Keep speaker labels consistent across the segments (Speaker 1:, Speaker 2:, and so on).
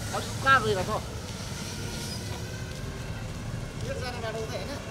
Speaker 1: कहाँ गएर त एकजना बाटो त हैन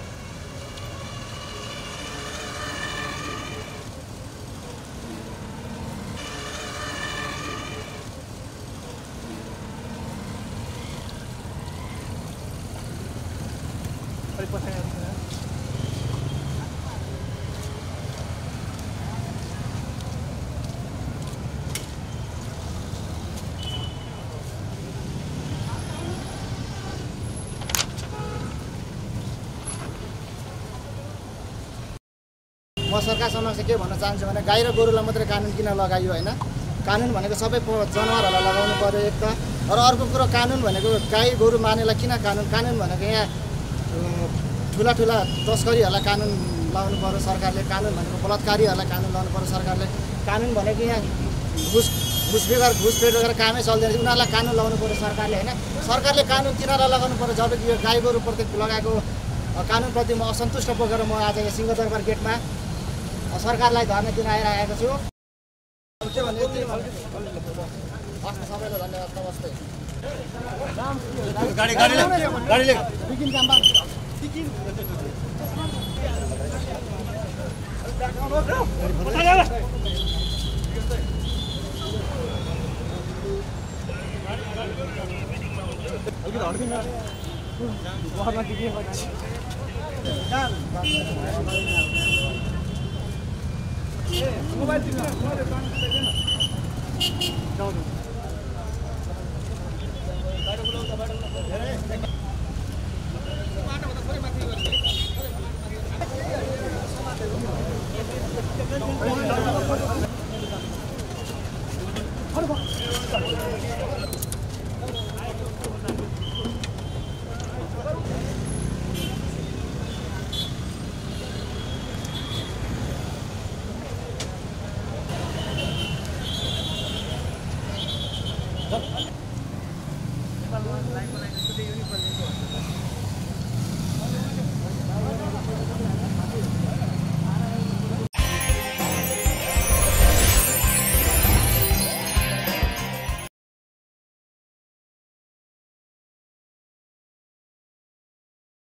Speaker 1: म सरकार समक्ष के भन्न चाहन्छु भने गाई र गोरुलाई मात्रै कानुन किन लगाइयो हैन कानुन भनेको सबै जनावरहरूलाई लगाउनु पर्यो एक त र अर्को कुरो कानुन भनेको गाई गोरु मार्नेलाई किन कानुन भनेको यहाँ ठुला तस्करीहरूलाई कानुन लाउनु पर्यो सरकारले कानुन भनेको बलात्कारीहरूलाई कानुन लाउनु पर्यो सरकारले कानुन भनेको यहाँ घुस बेगर कामै चल्दैन उनीहरूलाई कानुन लाउनु पर्यो सरकारले हैन सरकारले कानुन तिनीहरूलाई लगाउनु पर्यो जब कि यो गाई गोरु प्रति लगाएको कानुनप्रति म असन्तुष्ट बोकेर म आज यहाँ सिंहदरबार गेटमा सरकारलाई धर्ना दिन आइरहेको छु के भन्ने सबैलाई धन्यवाद नमस्ते गाडीले बिकिन कामबा बिकिन मोबाइल दिनु